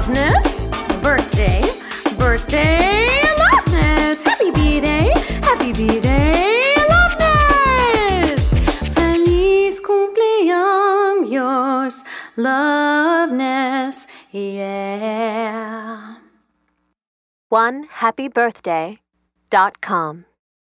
Loveness. Birthday, birthday, Loveness. Happy B-Day, happy B-Day, Loveness. Feliz cumpleaños, Loveness, yeah. OneHappyBirthday.com